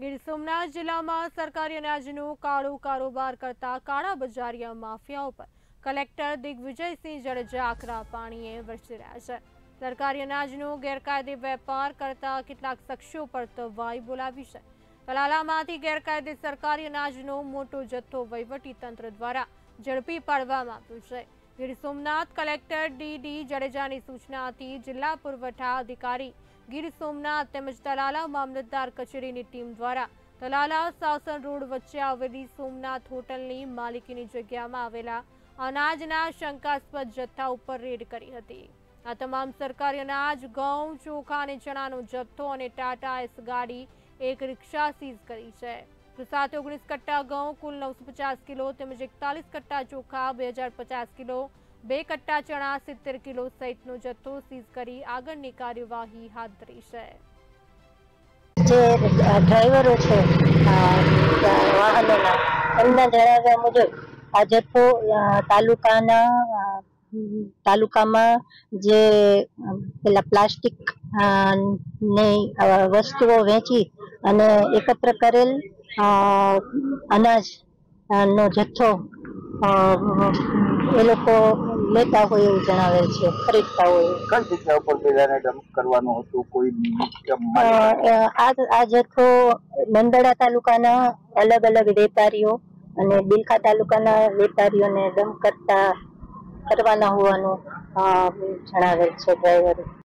ગીર સોમનાથ જિલ્લામાં સરકારી અનાજનો કાળો કારોબાર કરતા કાળા બજારિયા માફિયાઓ પર કલેક્ટર દિગ્વિજયસિંહ જાડેજા આકરા પાણીએ વરસી રહ્યા છે। સરકારી અનાજનો ગેરકાયદે વેપાર કરતા કેટલાક શખ્સો પર તવાઈ બોલાવી છે। તલાલામાંથી ગેરકાયદે સરકારી અનાજનો મોટો જથ્થો વહીવટી તંત્ર દ્વારા ઝડપી પાડવામાં આવ્યો છે। ગીર સોમનાથ કલેક્ટર ડી જાડેજાની સૂચનાથી જિલ્લા પુરવઠા અધિકારી ગીર સોમનાથ તેમજ તલાલા મામલતદાર કચેરીની ટીમ દ્વારા તલાલા સાસણ રોડ વચ્ચે આવેલી સોમનાથ હોટલની માલિકીની જગ્યામાં આવેલા અનાજના શંકાસ્પદ જથ્થા ઉપર રેડ કરી હતી। આ તમામ સરકારી અનાજ, ઘઉં, ચોખા અને ચણાનો જથ્થો અને ટાટા એસ ગાડી, એક રિક્ષા સીઝ કરી છે। તો સાથે 19 કટ્ટા ઘઉં, કુલ 950 કિલો તેમજ 41 કટ્ટા ચોખા, 2050 કિલો, 2 કટ્ટા ચણા, 70 કિલો સહિતનો જથ્થો સીઝ કરી આગળની કાર્યવાહી હાથ ધરી છે। જે ડ્રાઈવરો છે વાહનોના, એમના જણાવ્યા મુજબ આ જથ્થો તાલુકામાં જે પેલા પ્લાસ્ટિક ની વસ્તુઓ વેચી અને એકત્ર કરેલ અનાજ નો જથ્થો એ લોકો લેતા હોય એવું જણાવેલ છે, ખરીદતા હોય। કઈ જગ્યા ઉપર પેલાને ડમ્પ કરવાનું હતું? કોઈ આ જથ્થો નંદડા તાલુકાના અલગ અલગ વેપારીઓ અને બિલખા તાલુકાના વેપારીઓને ડમ્પ કરવાના હોવાનું જણાવેલ છે ડ્રાઈવરે।